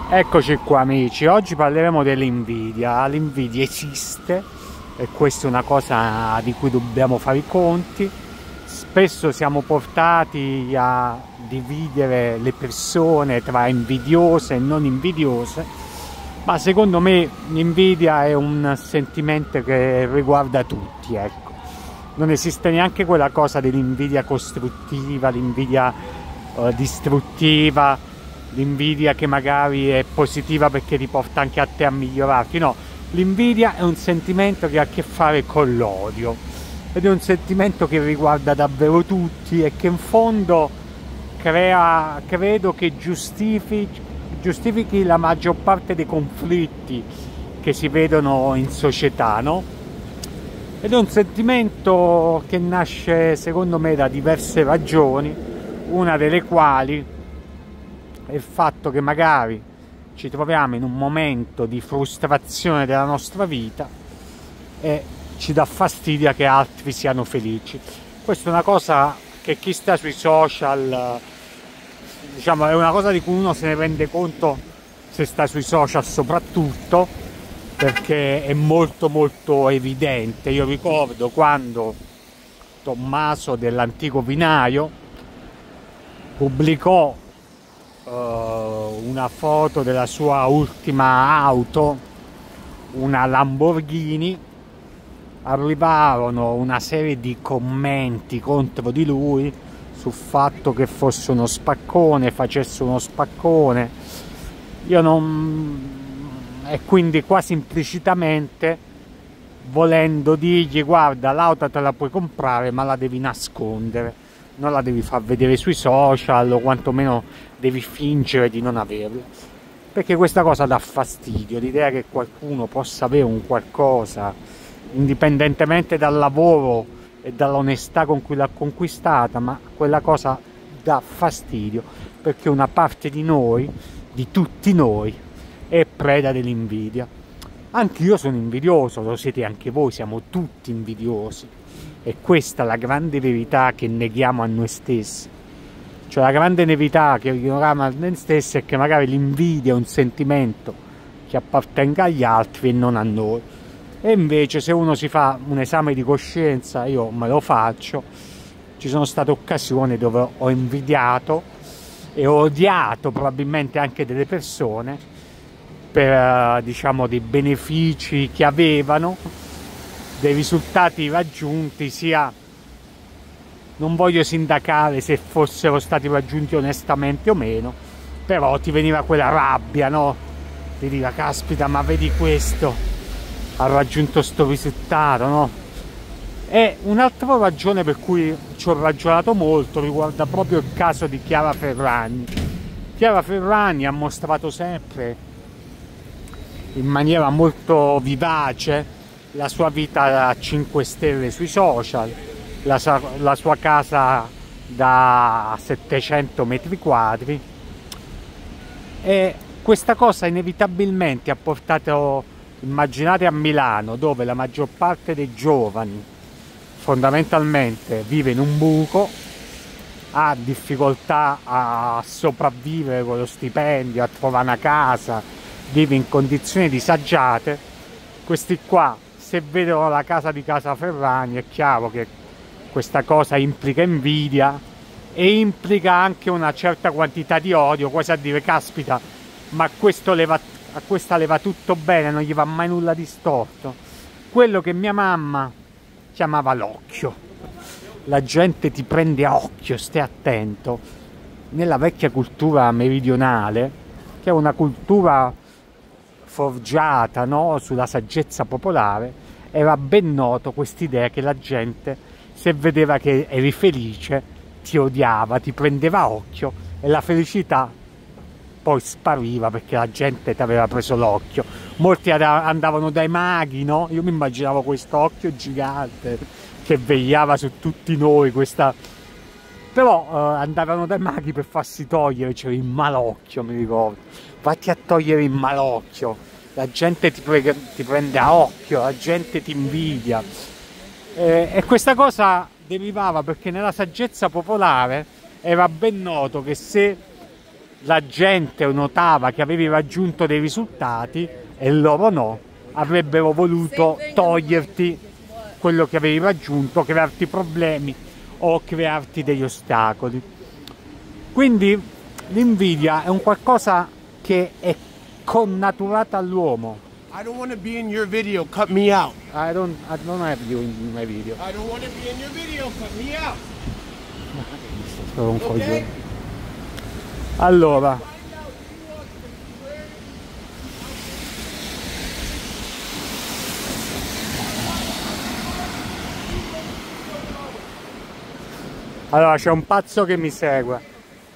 Eccoci qua amici, oggi parleremo dell'invidia. L'invidia esiste e questa è una cosa di cui dobbiamo fare i conti. Spesso siamo portati a dividere le persone tra invidiose e non invidiose, ma secondo me l'invidia è un sentimento che riguarda tutti, ecco. Non esiste neanche quella cosa dell'invidia costruttiva, l'invidia distruttiva, l'invidia che magari è positiva perché ti porta anche a te a migliorarti. No, l'invidia è un sentimento che ha a che fare con l'odio ed è un sentimento che riguarda davvero tutti e che in fondo credo che giustifichi la maggior parte dei conflitti che si vedono in società, no? Ed è un sentimento che nasce secondo me da diverse ragioni, una delle quali è il fatto che magari ci troviamo in un momento di frustrazione della nostra vita e ci dà fastidio che altri siano felici. Questa è una cosa che chi sta sui social, diciamo, è una cosa di cui uno se ne rende conto se sta sui social soprattutto, perché è molto evidente. Io ricordo quando Tommaso dell'Antico Vinaio pubblicò una foto della sua ultima auto, una Lamborghini, arrivarono una serie di commenti contro di lui sul fatto che fosse uno spaccone, facesse uno spaccone. Io non... e quindi quasi implicitamente volendo dirgli: guarda, l'auto te la puoi comprare ma la devi nascondere, non la devi far vedere sui social, o quantomeno devi fingere di non averla, perché questa cosa dà fastidio, l'idea che qualcuno possa avere un qualcosa indipendentemente dal lavoro e dall'onestà con cui l'ha conquistata, ma quella cosa dà fastidio perché una parte di noi, di tutti noi, è preda dell'invidia. Anche io sono invidioso, lo siete anche voi, siamo tutti invidiosi. E questa è la grande verità che neghiamo a noi stessi. Cioè la grande verità che ignoriamo a noi stessi è che magari l'invidia è un sentimento che appartenga agli altri e non a noi. E invece se uno si fa un esame di coscienza, io me lo faccio, ci sono state occasioni dove ho invidiato e ho odiato probabilmente anche delle persone per diciamo dei benefici che avevano, dei risultati raggiunti, sia, non voglio sindacare se fossero stati raggiunti onestamente o meno, però ti veniva quella rabbia, no? Ti dica: caspita, ma vedi questo, ha raggiunto sto risultato, no? E un'altra ragione per cui ci ho ragionato molto riguarda proprio il caso di Chiara Ferragni. Chiara Ferragni ha mostrato sempre in maniera molto vivace la sua vita a 5 stelle sui social, la sua casa da 700 metri quadri, e questa cosa inevitabilmente ha portato, immaginate a Milano, dove la maggior parte dei giovani fondamentalmente vive in un buco, ha difficoltà a sopravvivere con lo stipendio, a trovare una casa, vive in condizioni disagiate. Questi qua, se vedono la casa di Casa Ferragni, è chiaro che questa cosa implica invidia e implica anche una certa quantità di odio, quasi a dire: caspita, ma a questa leva tutto bene, non gli va mai nulla di storto. Quello che mia mamma chiamava l'occhio. La gente ti prende a occhio, stai attento. Nella vecchia cultura meridionale, che è una cultura forgiata, no, sulla saggezza popolare, era ben noto quest'idea che la gente, se vedeva che eri felice, ti odiava, ti prendeva a occhio, e la felicità poi spariva perché la gente ti aveva preso l'occhio. Molti andavano dai maghi, no? Io mi immaginavo questo occhio gigante che vegliava su tutti noi, però andavano dai maghi per farsi togliere, c'era il malocchio, mi ricordo. Vatti a togliere il malocchio, la gente ti prende a occhio, la gente ti invidia, e questa cosa derivava perché nella saggezza popolare era ben noto che se la gente notava che avevi raggiunto dei risultati e loro no, avrebbero voluto toglierti quello che avevi raggiunto, crearti problemi o crearti degli ostacoli. Quindi l'invidia è un qualcosa che è connaturata all'uomo. I don't want to be in your video, cut me out. I don't have you in my video. I don't want to be in your video, cut me out. Sono un coglione. Allora, c'è un pazzo che mi segue.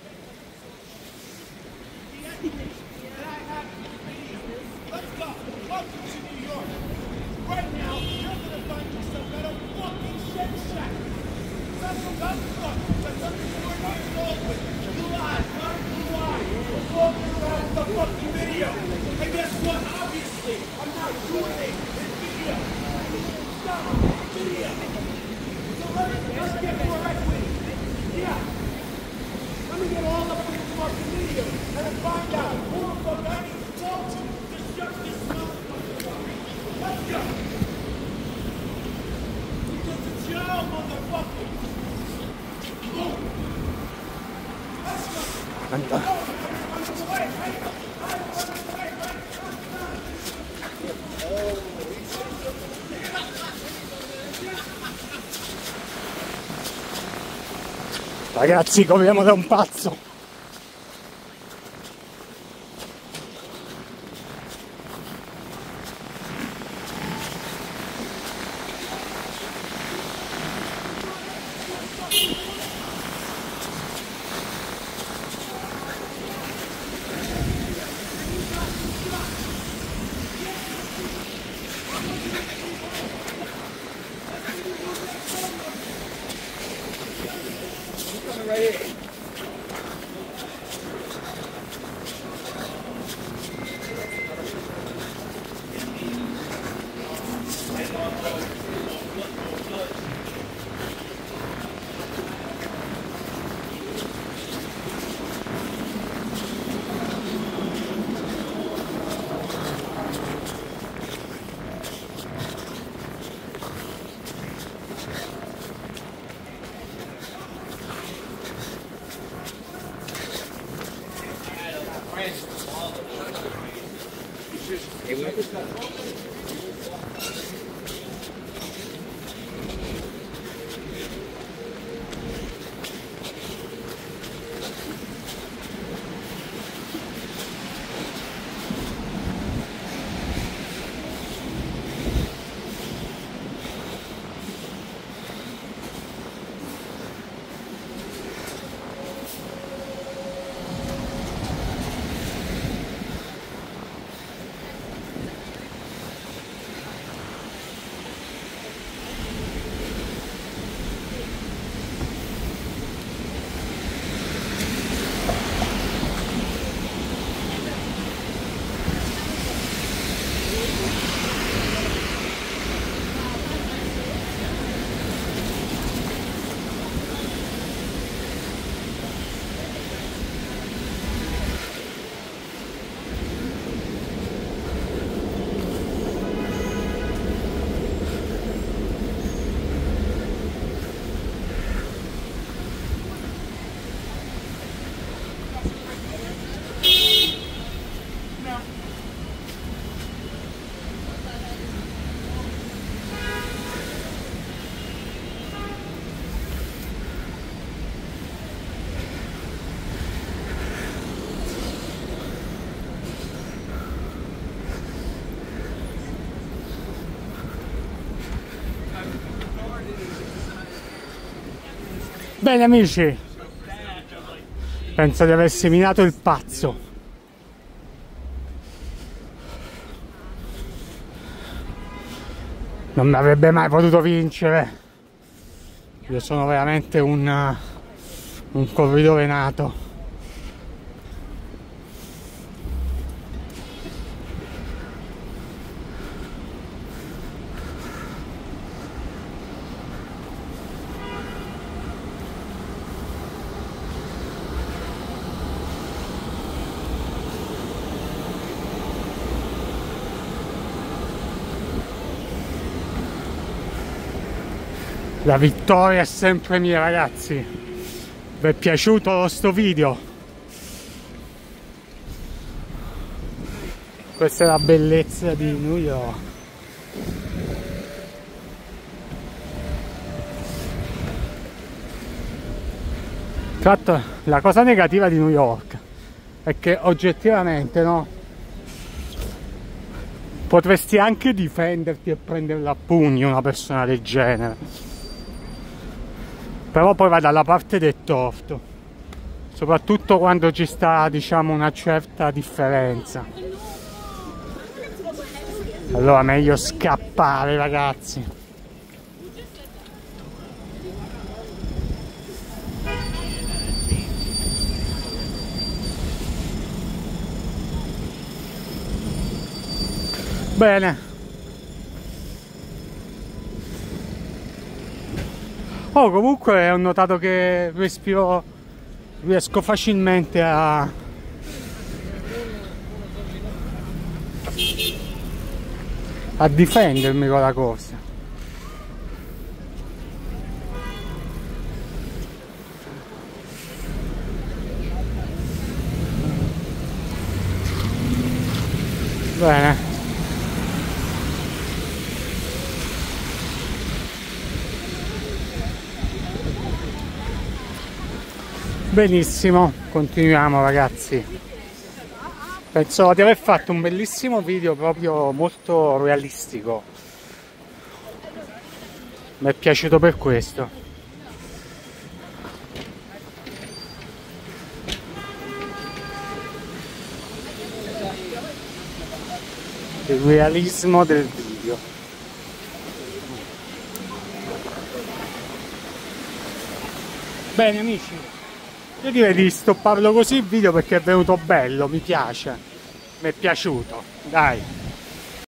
Ragazzi, corriamo da un pazzo. Bene amici, penso di aver seminato il pazzo. Non avrebbe mai potuto vincere. Io sono veramente un corridore nato. La vittoria è sempre mia, ragazzi. Vi è piaciuto sto video? Questa è la bellezza di New York. Tra l'altro, la cosa negativa di New York è che oggettivamente, no, potresti anche difenderti e prenderla a pugni una persona del genere, però poi vai dalla parte del torto, soprattutto quando ci sta, diciamo, una certa differenza. Allora meglio scappare, ragazzi. Bene. Oh, comunque ho notato che riesco facilmente a difendermi con la corsa. Bene. Benissimo, continuiamo, ragazzi. Penso di aver fatto un bellissimo video, proprio molto realistico. Mi è piaciuto per questo. Il realismo del video. Bene, amici, io direi di stopparlo così il video perché è venuto bello, mi piace, mi è piaciuto, dai.